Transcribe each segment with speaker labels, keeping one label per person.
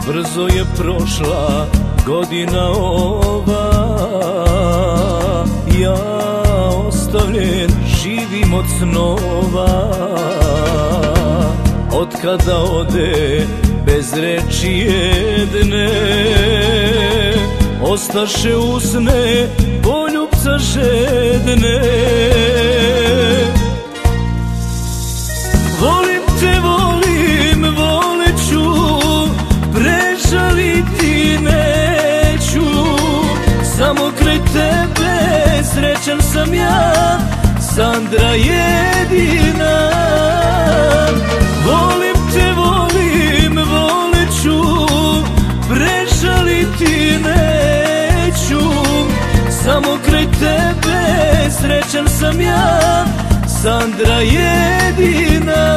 Speaker 1: Brzo je prošla godina ova, ja ostavljen živim od snova. Od kada ode bez reči jedne, ostaše usne poljubca žedne. Volim te, volim, voleću, prežaliti neću. Samo kraj tebe srećan sam ja, Sandra jedina. Volim te, volim, voleću, prežaliti neću. Samo kraj tebe srećan sam ja, Sandra jedina.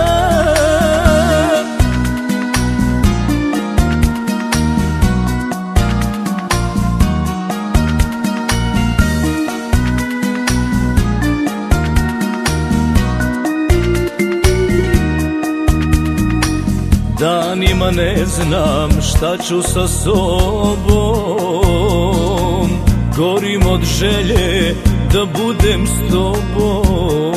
Speaker 1: Danima ne znam šta ću sa sobom, gorim od želje da budem s tobom.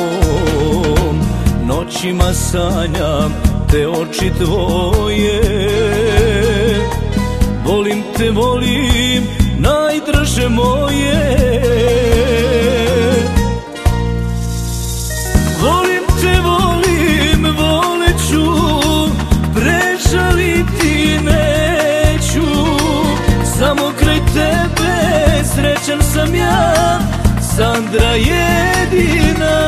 Speaker 1: Noćima sanjam te oči tvoje, volim te, volim, najdraže moje. Volim te, volim, voleću, prežaliti neću. Samo kraj tebe srećan sam ja, Sandra jedina.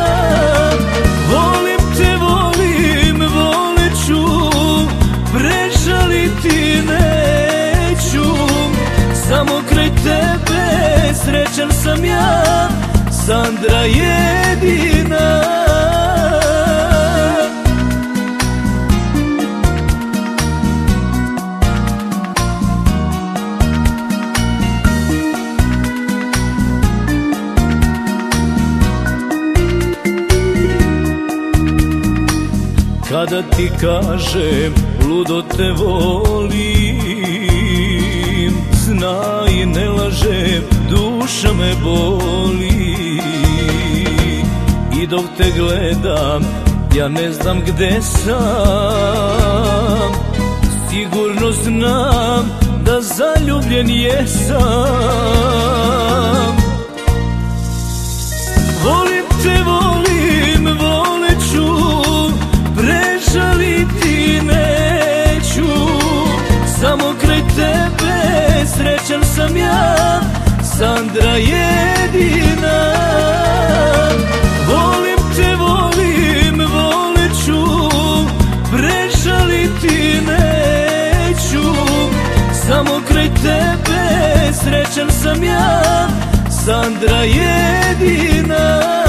Speaker 1: Volim te, volim, voleću, prežaliti neću. Samo kraj tebe srećan sam ja, Sandra jedina. Kada ti kažem ludo te volim, znaj ne lažem, duša me boli. I dok te gledam, ja ne znam gde sam. Sigurno znam da zaljubljen jesam. Volim te, volim, voleću, prežaliti neću. Samo kraj tebe srećan sam ja, Sandra jedina. Volim te, volim, voleću, prežaliti neću. Samo kraj tebe srećan sam ja, Sandra jedina.